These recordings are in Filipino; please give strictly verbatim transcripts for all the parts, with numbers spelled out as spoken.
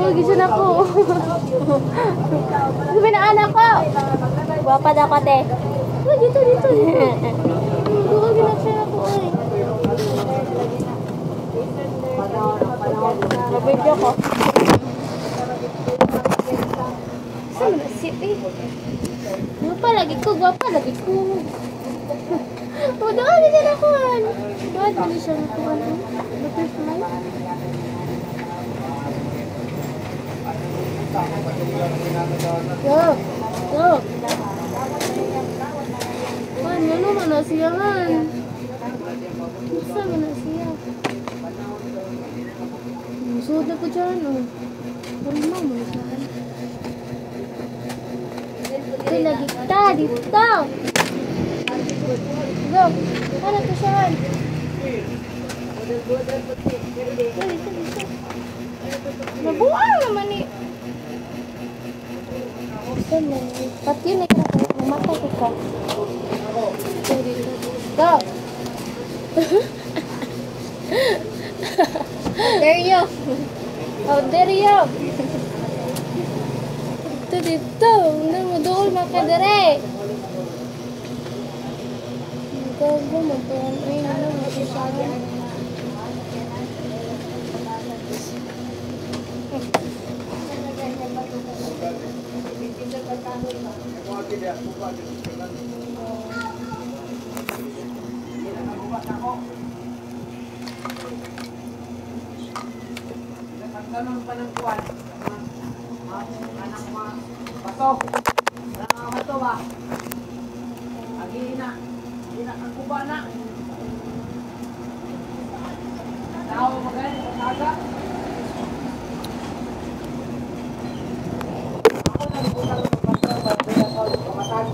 gisun ako. Sabi na anak ko. Guwapa daw ka, te. Oh, dito, dito, dito. Guwapa ginaksan ako, ay. Nabidyo ko. Saan mo nasip eh? Guwapa lagi ko, guwapa lagi ko. O, doon din na ako. Doon din siya ako. Butterfly. Go. Go. Man, ano man na siya man. Gusto mo na siya. Suod na ko dyan, o. Pulma mo na dyan. Ito lagi kita, dito. Go. Ano to siya? Dito, dito, dito. Nabuang naman eh. Gusto mo. Pati yun eh. Mamatay ko ka. Dito, dito. Go. How dare you? How dare you? Dito, dito. Hindi mo doon makadere. Gago, magtuwan. Ay, ano, matusahan. Ganun pa ng kuwan. Anak mo, bato. Anak mo, bato ba? Agi na. Agi na kang kuba na. Tao mo ganyan, pagkaga. Ako nagputang ng bato, bato na ako, pamatan.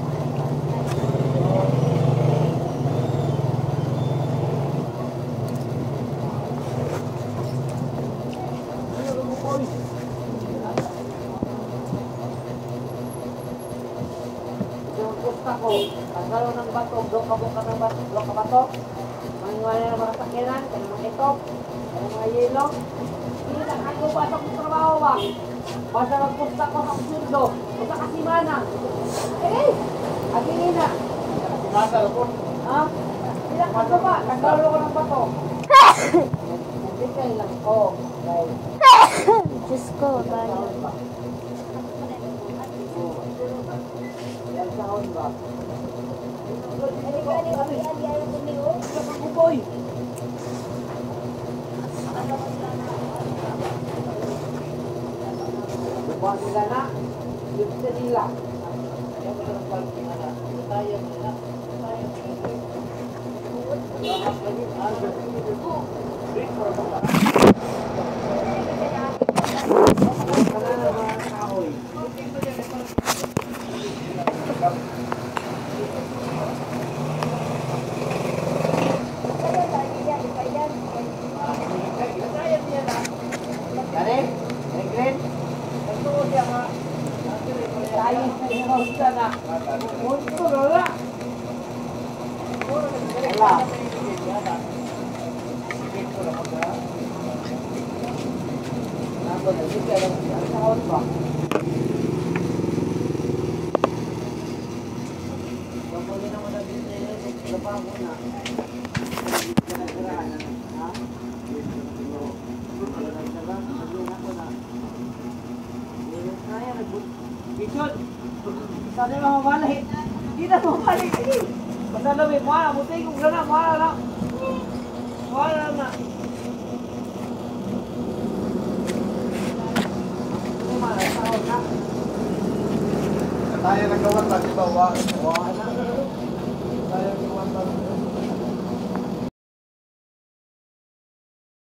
Ako, tanggal ng bato, blok ka buka ng bato, blok ka bato. Mangiwala ng mga sakyanan, kaya mga itop, kaya mga yelo. Hindi na ako pasok ng trabaho ba? Basta magpusta ko ng surdo, basta kasimana. Eh, agin na. Kasimana ko. Ha? Hindi na ako ba? Tanggal ko ng bato. Hindi kayo lang. Oh, right. Diyos ko, bayo. Sahon ba? Kuboy! Buwa sila na, yung sa nila. Sana mo mamalay. Hindi na mamalay lagi. Basta namin, mawala. Mutay kong gana. Mawala na. Mawala na. Mawala na. Tayo nagkawan lagi ba? Mawala na.